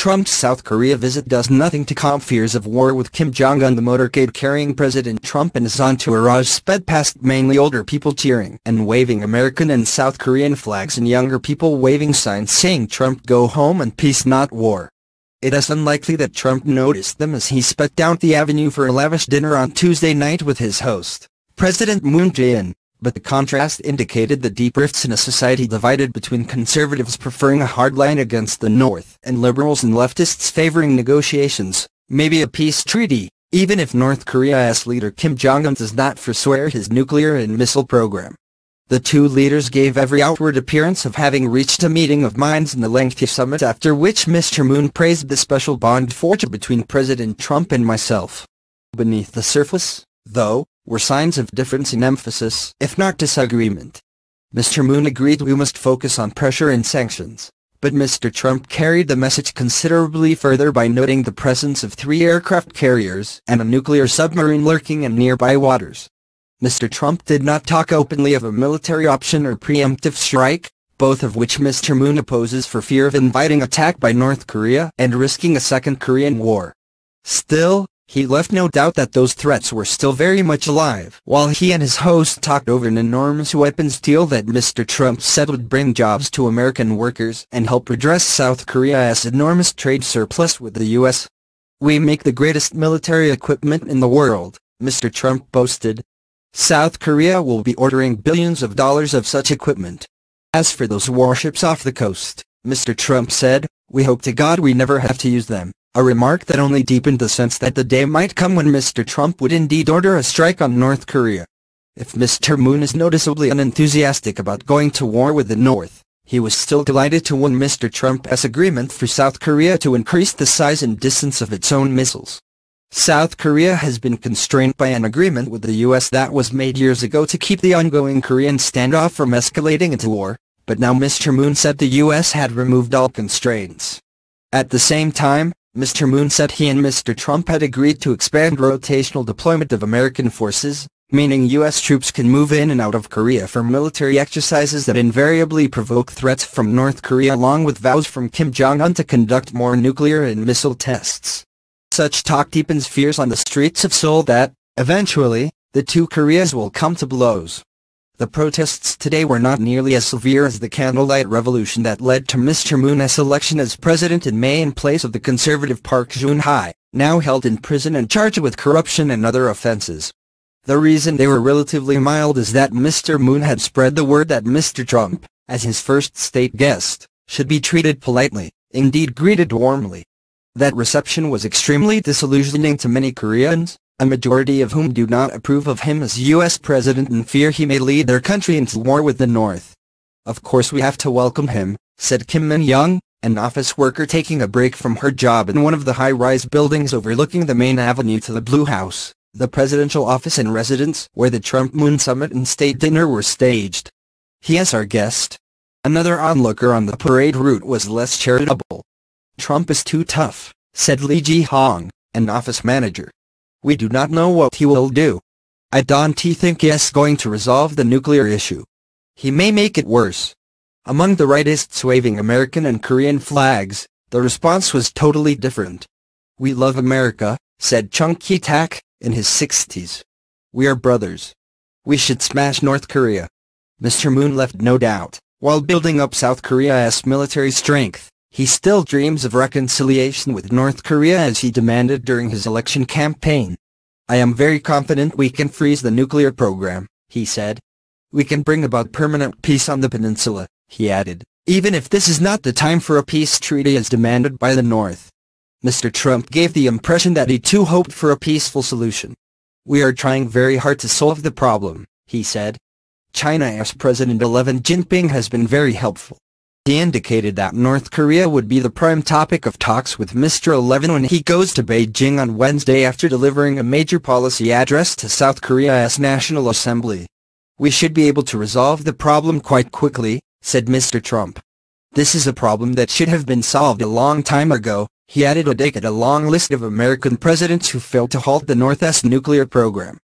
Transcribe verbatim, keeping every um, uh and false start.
Trump's South Korea visit does nothing to calm fears of war with Kim Jong on. The motorcade-carrying President Trump and his entourage sped past mainly older people cheering and waving American and South Korean flags and younger people waving signs saying "Trump go home" and "Peace not war." It is unlikely that Trump noticed them as he sped down the avenue for a lavish dinner on Tuesday night with his host, President Moon Jae-in. But the contrast indicated the deep rifts in a society divided between conservatives preferring a hard line against the North and liberals and leftists favoring negotiations, maybe a peace treaty, even if North Korea's leader Kim Jong does not forswear his nuclear and missile program. The two leaders gave every outward appearance of having reached a meeting of minds in the lengthy summit, after which Mister Moon praised the special bond forged between President Trump and myself. Beneath the surface, though, were signs of difference in emphasis, if not disagreement. Mister Moon agreed we must focus on pressure and sanctions, but Mister Trump carried the message considerably further by noting the presence of three aircraft carriers and a nuclear submarine lurking in nearby waters. Mister Trump did not talk openly of a military option or preemptive strike, both of which Mister Moon opposes for fear of inviting attack by North Korea and risking a second Korean War. Still, he left no doubt that those threats were still very much alive, while he and his host talked over an enormous weapons deal that Mister Trump said would bring jobs to American workers and help redress South Korea's enormous trade surplus with the U S "We make the greatest military equipment in the world," Mister Trump boasted. "South Korea will be ordering billions of dollars of such equipment. As for those warships off the coast," Mister Trump said, "we hope to God we never have to use them." A remark that only deepened the sense that the day might come when Mister Trump would indeed order a strike on North Korea. If Mister Moon is noticeably unenthusiastic about going to war with the North, he was still delighted to win Mister Trump's agreement for South Korea to increase the size and distance of its own missiles. South Korea has been constrained by an agreement with the U S that was made years ago to keep the ongoing Korean standoff from escalating into war, but now Mister Moon said the U S had removed all constraints. At the same time, Mister Moon said he and Mister Trump had agreed to expand rotational deployment of American forces, meaning U S troops can move in and out of Korea for military exercises that invariably provoke threats from North Korea, along with vows from Kim Jong-un to conduct more nuclear and missile tests. Such talk deepens fears on the streets of Seoul that, eventually, the two Koreas will come to blows. The protests today were not nearly as severe as the candlelight revolution that led to Mister Moon's election as president in May in place of the conservative Park Geun-hye, now held in prison and charged with corruption and other offenses. The reason they were relatively mild is that Mister Moon had spread the word that Mister Trump, as his first state guest, should be treated politely, indeed greeted warmly. That reception was extremely disillusioning to many Koreans, a majority of whom do not approve of him as U S president and fear he may lead their country into war with the North. "Of course we have to welcome him," said Kim Jong, an office worker taking a break from her job in one of the high-rise buildings overlooking the main avenue to the Blue House, the presidential office and residence where the Trump-Moon summit and state dinner were staged. "He is our guest." Another onlooker on the parade route was less charitable. "Trump is too tough," said Lee Ji-hong, an office manager. "We do not know what he will do. I don't think he is going to resolve the nuclear issue. He may make it worse." Among the rightists waving American and Korean flags, the response was totally different. "We love America," said Chung Ki-tak, in his sixties. "We are brothers. We should smash North Korea." Mister Moon left no doubt, while building up South Korea's military strength, he still dreams of reconciliation with North Korea, as he demanded during his election campaign. "I am very confident we can freeze the nuclear program," he said. "We can bring about permanent peace on the peninsula," he added, "even if this is not the time for a peace treaty as demanded by the North." Mister Trump gave the impression that he too hoped for a peaceful solution. "We are trying very hard to solve the problem," he said. "China's President Xi Jinping has been very helpful." He indicated that North Korea would be the prime topic of talks with Mister Eleven when he goes to Beijing on Wednesday after delivering a major policy address to South Korea's National Assembly. "We should be able to resolve the problem quite quickly," said Mister Trump. "This is a problem that should have been solved a long time ago," he added, a dig at a long list of American presidents who failed to halt the North's nuclear program.